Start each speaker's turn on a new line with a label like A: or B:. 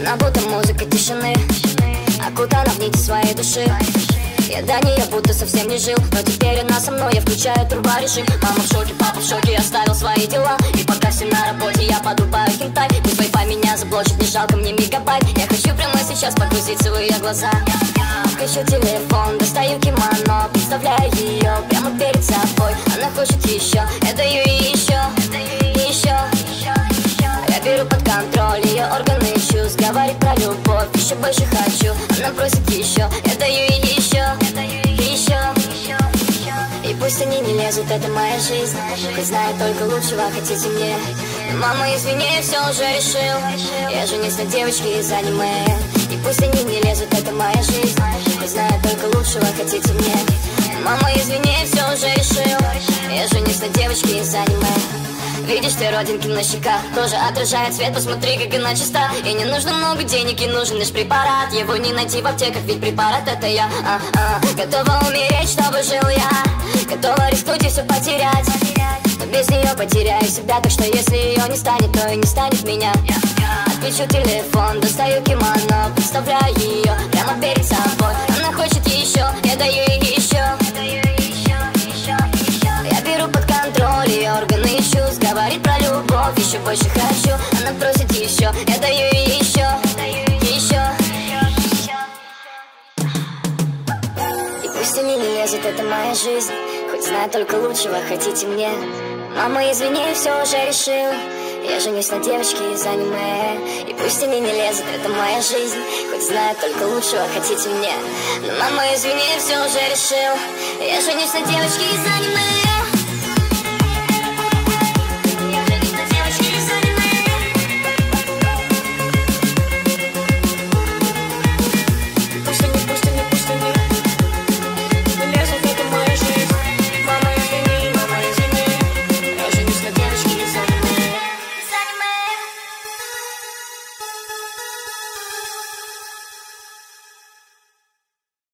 A: Она будто музыка тишины, окутана в нити своей души. Я до нее будто совсем не жил, но теперь она со мной, я включаю турборежим. Мама в шоке, папа в шоке, оставил свои дела. И пока все на работе, я подубаю хентай. Пусть Wi-Fi меня заблочит, не жалко мне мегабайт. Я хочу прямо сейчас погрузиться в ее глаза. Включу телефон, достаю кимоно, представляю ее прямо перед собой. Она хочет еще, я даю ей еще, еще. Я беру под контроль ее органы чувств, говорит про любовь, еще больше хочу. Она просит еще, я даю ей еще, еще. И пусть они не лезут, это моя жизнь, хоть знаю только лучшего хотите мне. Мама, извини, я все уже решил, я женюсь на девочке из аниме. И пусть они не лезут, это моя жизнь, хоть знаю только лучшего хотите мне. Мама, извини, я все уже решил, я женюсь на девочке из аниме. Видишь ты родинки на щеках, тоже отражает свет, посмотри, как она чиста. И не нужно много денег, и нужен лишь препарат. Его не найти в аптеках, ведь препарат это я. Готова умереть, чтобы жил я, готова рискнуть и все потерять. Но без нее потеряю себя, так что если ее не станет, то и не станет меня. Отключу телефон, достаю кимоно, представляю ее прямо перед собой. Она хочет еще, я даю ей еще. Я беру под контроль ее органы чувств, говорит про любовь, еще больше хочу. Она просит еще, я даю ей еще, еще. И пусть они не лезут, это моя жизнь, хоть знаю только лучшего хотите мне. Мама, извини, все уже решил, я женюсь на девочке из аниме. И пусть они не лезут, это моя жизнь, хоть знаю только лучшего хотите мне. Но мама, извини, все уже решил, я женюсь на девочке из аниме.